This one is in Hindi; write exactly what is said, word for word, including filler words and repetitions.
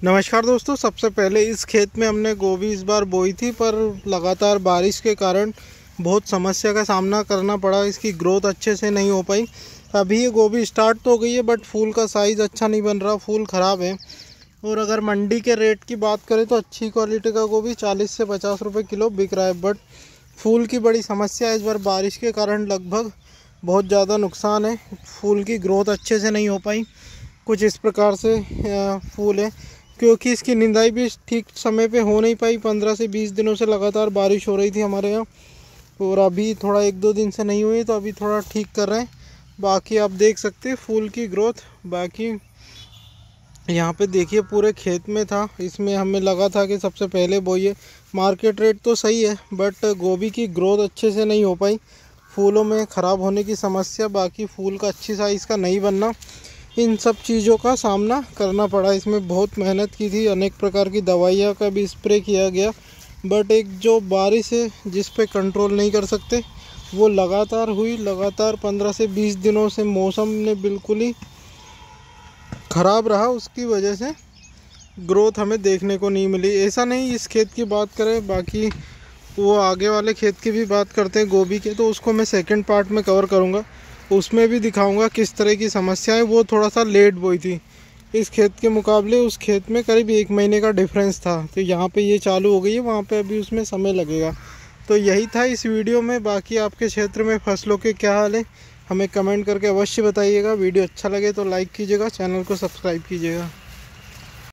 नमस्कार दोस्तों, सबसे पहले इस खेत में हमने गोभी इस बार बोई थी, पर लगातार बारिश के कारण बहुत समस्या का सामना करना पड़ा। इसकी ग्रोथ अच्छे से नहीं हो पाई। अभी ये गोभी स्टार्ट तो हो गई है, बट फूल का साइज़ अच्छा नहीं बन रहा, फूल ख़राब है। और अगर मंडी के रेट की बात करें तो अच्छी क्वालिटी का गोभी चालीस से पचास रुपये किलो बिक रहा है, बट फूल की बड़ी समस्या है। इस बार बारिश के कारण लगभग बहुत ज़्यादा नुकसान है। फूल की ग्रोथ अच्छे से नहीं हो पाई। कुछ इस प्रकार से फूल है, क्योंकि इसकी निंदाई भी ठीक समय पे हो नहीं पाई। पंद्रह से बीस दिनों से लगातार बारिश हो रही थी हमारे यहाँ, और अभी थोड़ा एक दो दिन से नहीं हुई, तो अभी थोड़ा ठीक कर रहे हैं। बाकी आप देख सकते हैं फूल की ग्रोथ। बाकी यहाँ पे देखिए पूरे खेत में था, इसमें हमें लगा था कि सबसे पहले बोइए। मार्केट रेट तो सही है, बट गोभी की ग्रोथ अच्छे से नहीं हो पाई। फूलों में ख़राब होने की समस्या, बाकी फूल का अच्छी साइज़ का नहीं बनना, इन सब चीज़ों का सामना करना पड़ा। इसमें बहुत मेहनत की थी, अनेक प्रकार की दवाइयाँ का भी स्प्रे किया गया, बट एक जो बारिश है जिस पे कंट्रोल नहीं कर सकते, वो लगातार हुई। लगातार पंद्रह से बीस दिनों से मौसम ने बिल्कुल ही ख़राब रहा, उसकी वजह से ग्रोथ हमें देखने को नहीं मिली। ऐसा नहीं इस खेत की बात करें, बाकी वो आगे वाले खेत की भी बात करते हैं गोभी के, तो उसको मैं सेकंड पार्ट में कवर करूँगा। उसमें भी दिखाऊंगा किस तरह की समस्याएं। वो थोड़ा सा लेट बोई थी इस खेत के मुकाबले, उस खेत में करीब एक महीने का डिफरेंस था। तो यहाँ पे ये चालू हो गई है, वहाँ पे अभी उसमें समय लगेगा। तो यही था इस वीडियो में। बाकी आपके क्षेत्र में फसलों के क्या हाल है, हमें कमेंट करके अवश्य बताइएगा। वीडियो अच्छा लगे तो लाइक कीजिएगा, चैनल को सब्सक्राइब कीजिएगा।